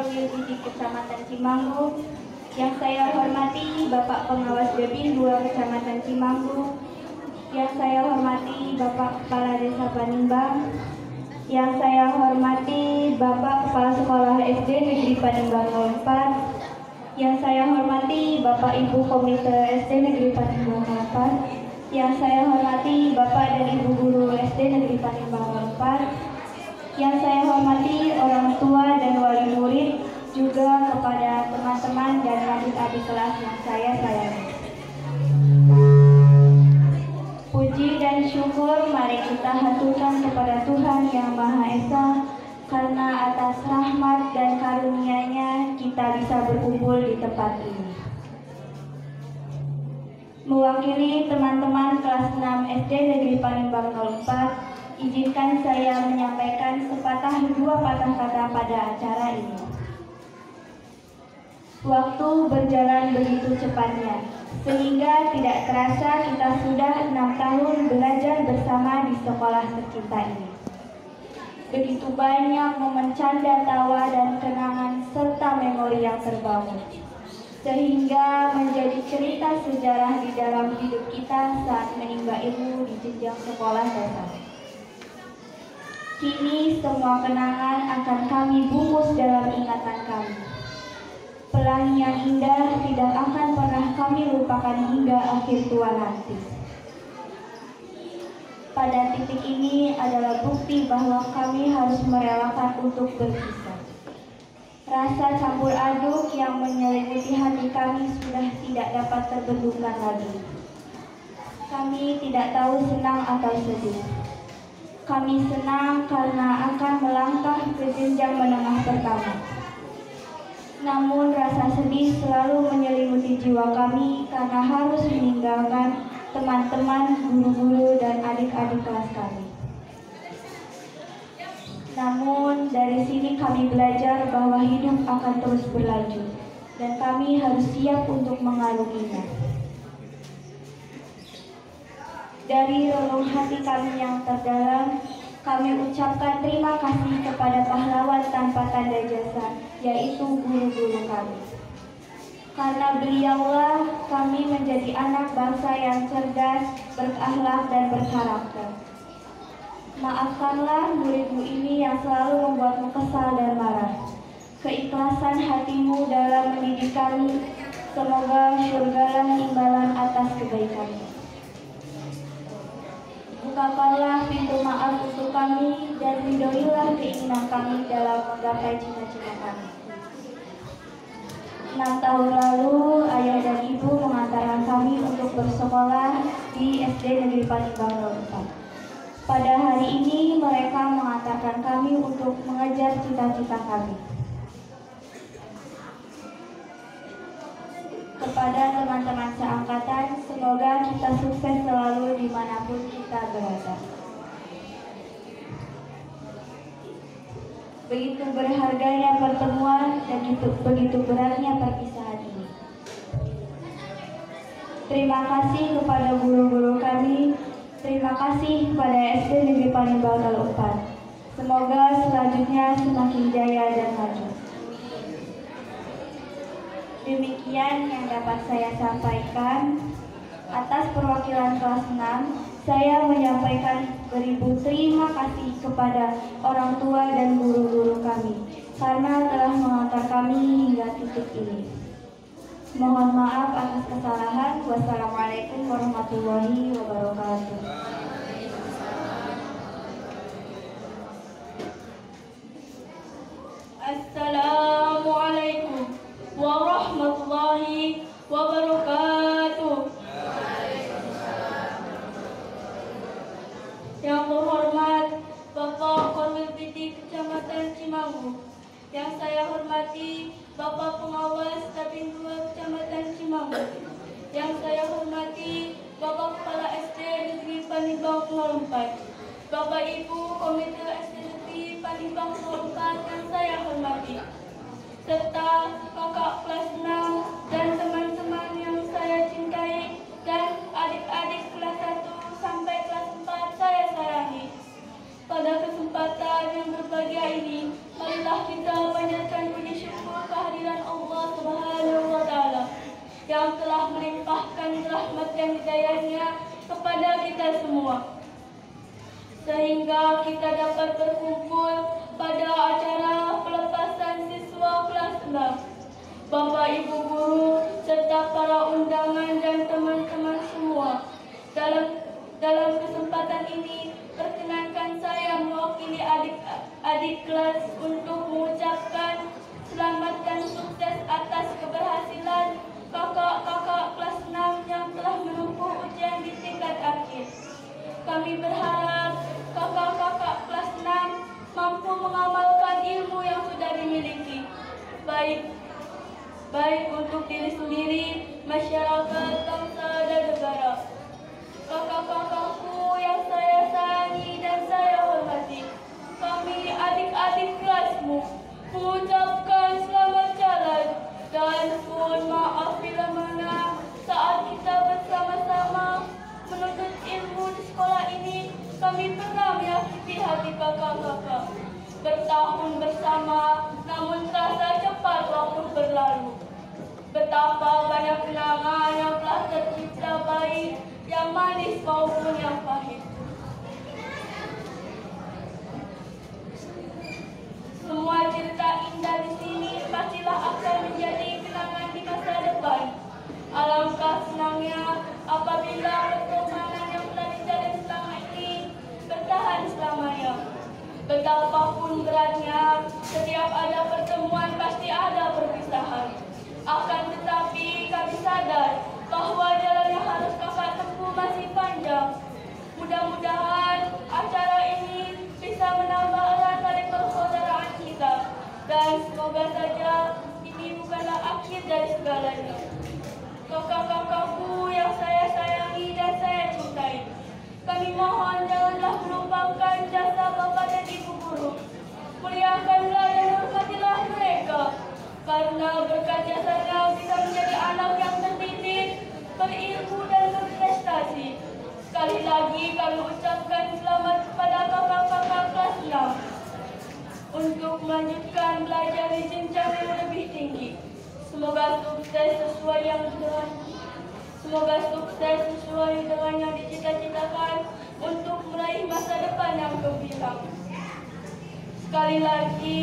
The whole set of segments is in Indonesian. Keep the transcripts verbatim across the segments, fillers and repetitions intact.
Pendidik Kecamatan Cimanggu. Yang saya hormati Bapak Pengawas Depin dua Kecamatan Cimanggu. Yang saya hormati Bapak Kepala Desa Panimbang. Yang saya hormati Bapak Kepala Sekolah S D Negeri Panimbang nol empat. Yang saya hormati Bapak Ibu Komite S D Negeri Panimbang nol empat. Yang saya hormati Bapak dan Ibu Guru S D Negeri Panimbang nol empat. Yang saya hormati orang tua dan wali murid, juga kepada teman-teman dan adik-adik kelas yang saya sayangi. Puji dan syukur mari kita haturkan kepada Tuhan Yang Maha Esa, karena atas rahmat dan karunia-Nya kita bisa berkumpul di tempat ini. Mewakili teman-teman kelas enam S D Negeri Panimbang nol empat, izinkan saya menyampaikan sepatah dua patah kata pada acara ini. Waktu berjalan begitu cepatnya, sehingga tidak terasa kita sudah enam tahun belajar bersama di sekolah tercinta ini. Begitu banyak momen canda tawa dan kenangan serta memori yang terbangun, sehingga menjadi cerita sejarah di dalam hidup kita saat menimba ilmu di jenjang sekolah dasar. Kini semua kenangan akan kami bungkus dalam ingatan kami. Pelangi yang indah tidak akan pernah kami lupakan hingga akhir tua nanti. Pada titik ini adalah bukti bahwa kami harus merelakan untuk berpisah. Rasa campur aduk yang menyelimuti hati kami sudah tidak dapat terbendungkan lagi. Kami tidak tahu senang atau sedih. Kami senang karena akan melangkah ke jenjang menengah pertama. Namun rasa sedih selalu menyelimuti jiwa kami karena harus meninggalkan teman-teman, guru-guru, dan adik-adik kelas kami. Namun dari sini kami belajar bahwa hidup akan terus berlanjut dan kami harus siap untuk mengarunginya. Dari relung hati kami yang terdalam, kami ucapkan terima kasih kepada pahlawan tanpa tanda jasa, yaitu guru-guru kami. Karena beliaulah kami menjadi anak bangsa yang cerdas, berakhlak, dan berkarakter. Maafkanlah muridmu ini yang selalu membuatmu kesal dan marah. Keikhlasan hatimu dalam mendidik kami, semoga syurgalah imbalan atas kebaikanmu. Bukakanlah pintu maaf untuk kami dan ridhoilah keinginan kami dalam menggapai cita-cita kami. Enam tahun lalu, ayah dan ibu mengantarkan kami untuk bersekolah di S D Negeri Panimbang nol empat. Pada hari ini, mereka mengantarkan kami untuk mengejar cita-cita kami. Kepada teman-teman seangkatan, semoga kita sukses selalu dimanapun kita berada. Begitu berharganya pertemuan dan begitu, begitu beratnya perpisahan ini. Terima kasih kepada guru-guru kami, terima kasih kepada S D Negeri Panimbang nol empat. Semoga selanjutnya semakin jaya dan maju. Demikian yang dapat saya sampaikan. Atas perwakilan kelas enam, saya menyampaikan beribu terima kasih kepada orang tua dan guru-guru kami karena telah mengantar kami hingga titik ini. Mohon maaf atas kesalahan. Wassalamualaikum warahmatullahi wabarakatuh. Assalamualaikum warahmatullahi wabarakatuh. Yang terhormat Bapak Komite Kecamatan Cimanggu, yang saya hormati Bapak Pengawas Dapin dua Kecamatan Cimanggu, yang saya hormati Bapak Kepala S D Negeri Panimbang nol empat, Bapak Ibu Komite S D Negeri Panimbang nol empat yang saya hormati, serta kakak kelas enam dan teman-teman yang saya cintai dan adik-adik kelas satu sampai kelas empat saya sayangi. Pada kesempatan yang berbahagia ini, marilah kita panjatkan puji syukur rahmat dan hidayahnya kepada kita semua, sehingga kita dapat berkumpul pada acara pelepasan siswa kelas enam. Bapak, Ibu guru, serta para undangan dan teman-teman semua, dalam dalam kesempatan ini perkenankan saya mewakili adik-adik kelas untuk mengucapkan selamat dan sukses atas keberhasilan kakak-kakak kelas enam yang telah menempuh ujian di tingkat akhir. Kami berharap kakak-kakak kelas enam mampu mengamalkan ilmu yang sudah dimiliki, baik baik untuk diri sendiri, masyarakat, bangsa, dan negara. Kakak-kakakku yang saya sayangi dan saya hormati, kami adik-adik kelasmu mengucapkan selamat jalan dan mohon maaf bila mana saat kita bersama-sama menuntut ilmu di sekolah ini kami pernah menyakiti hati kakak-kakak. Bertahun bersama, namun terasa cepat waktu berlalu. Betapa banyak kenangan yang telah tercipta, baik yang manis maupun yang pahit. Semua cerita indah di sini pastilah akan menjadi kenangan di masa depan. Alangkah senangnya apabila pertemanan yang telah dijalin selama ini bertahan selamanya. Betapapun beratnya, setiap ada pertemuan pasti ada perpisahan. Akan tetapi kami sadar bahwa jalan yang harus kakak tempuh masih panjang. Mudah-mudahan acara ini bisa menambah erat tali persaudaraan kita, dan semoga saja ini bukanlah akhir dari segalanya. Kakak-kakakku yang saya sayangi dan saya cintai, kami mohon janganlah melupakan jasa Bapak dan Ibu guru. Muliakanlah dan hormatilah mereka, karena berkat jasanya kita menjadi anak yang terdidik, berilmu dan berprestasi. Sekali lagi kami ucapkan selamat kepada kakak-kakak kelas enam untuk melanjutkan belajar di jenjang yang lebih tinggi. Semoga sukses sesuai yang dengan Semoga sukses sesuai dengan yang dicita-citakan untuk meraih masa depan yang gemilang. Sekali lagi,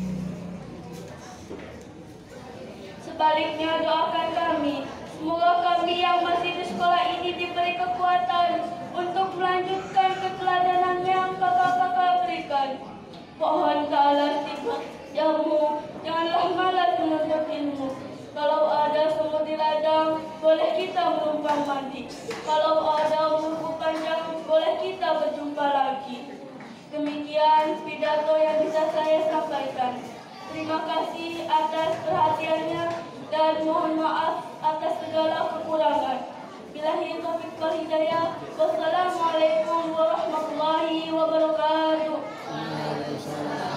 sebaliknya doakan kami, semoga kami yang masih di sekolah ini diberi kekuatan untuk melanjutkan keteladanan yang kakak-kakak berikan. Mohon ta'ala jamu, janganlah malas menuntut ilmu. Kalau ada sumur di ladang, boleh kita menumpang mandi. Kalau ada buku panjang, boleh kita berjumpa lagi. Demikian pidato yang bisa saya sampaikan. Terima kasih atas perhatiannya dan mohon maaf atas segala kekurangan. Billahi taufiq wal hidayah. Wassalamualaikum warahmatullahi wabarakatuh.